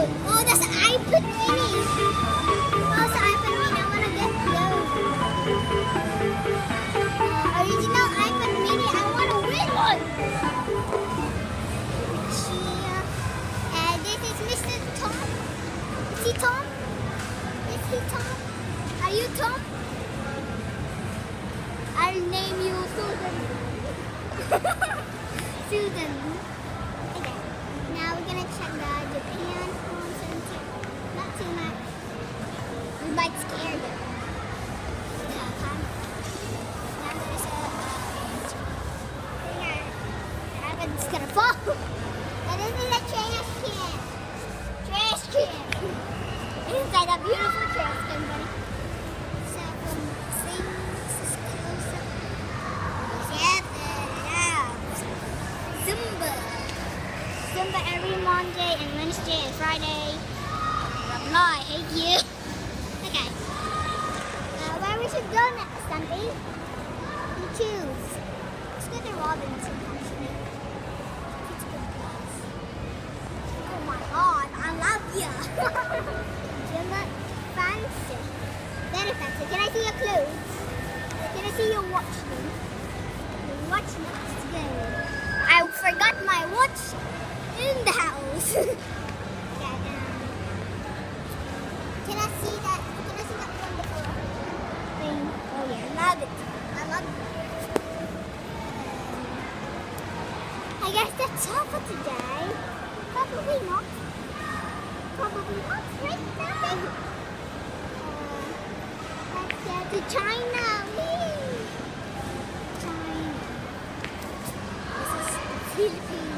Oh, that's an iPad mini. Oh, it's an iPad mini. I want to get those. Original iPad mini. I want to win one. This is Mr. Tom. Is he Tom? Is he Tom? Are you Tom? I'll name you Susan. Susan. Okay. Now we're gonna check the Japan home center. Not too much. We might scare them. Now there's it's gonna fall. And this is a trash can. Trash can. Inside a beautiful trash can, buddy. Zumba every Monday and Wednesday and Friday. I hate you. Okay. Where we should go next Sunday? You choose. Let's go to Robinson actually. It's a good place. Oh my god, I love you. Zumba fancy. Very fancy. Can I see your clothes? Can I see your watch then? The watch next go. I forgot my watch in the house. Can I see that? Can I see that wonderful thing? Oh yeah, I love it. I love it. I guess that's all for today. Probably not. Probably not. Right now. Let's go to China. Whee! China. This is the Philippines.